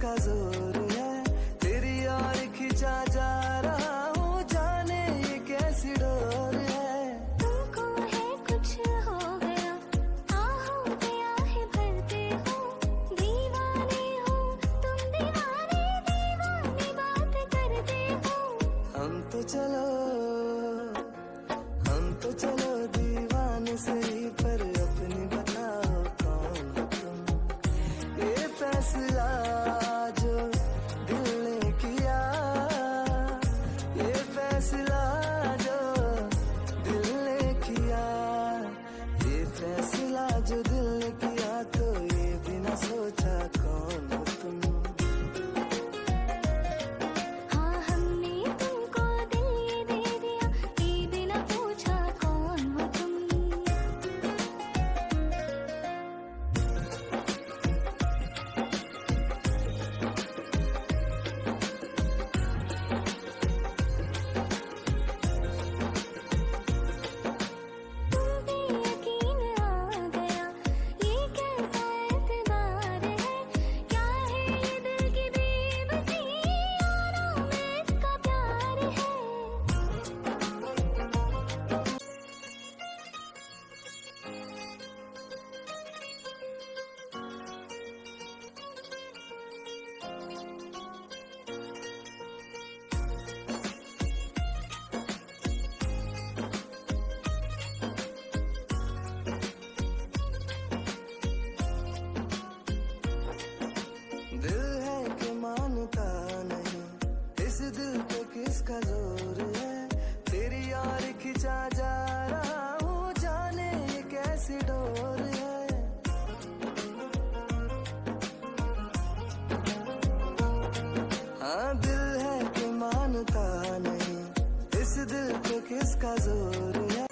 किसका जोर है, तेरी यार खिंचा जा रहा हूँ, जाने ये कैसी डोर है। तुमको है कुछ हो गया, आहों पे आहे भरते हो, दीवाने हो तुम दीवाने, दीवानी बात करते हो। हम तो चलो दीवाने सही, पर अपनी बताओ कौन हो तुम। ये फैसला जो दिल ने किया, ये फैसला जो दिल ने किया, ये फैसला जो दिल ने किया, तो ये बिना सोचा कौन हो तुम। हाँ हमने तुमको दिल ये दे दिया, ये बिना पूछा कौन हो तुम। तुम पे यकीन आ गया, ये कैसा एतबार है, क्या है ये दिल की बेबसी, यारों में इसका प्यार है। दिल है कि मानता नहीं, इस दिल पे किसका जोर है, तेरी यार खिंचा जा रहा हूँ, जाने ये कैसी डोर है। हाँ दिल है कि मानता नहीं, इस दिल पे किसका जोर है।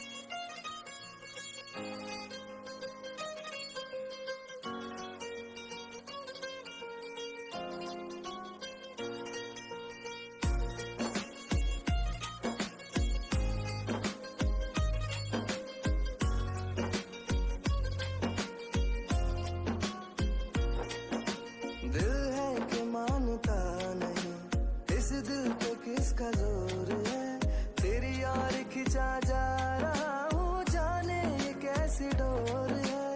दिल है कि मानता नहीं, इस दिल पे किसका जोर है, तेरी यार खिंचा जा रहा हूँ, जाने ये कैसी डोर है।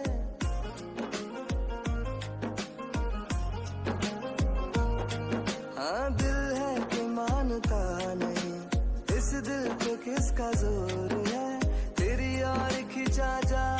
हाँ दिल है कि मानता नहीं, इस दिल पे किसका जोर है, तेरी यार खिंचा जा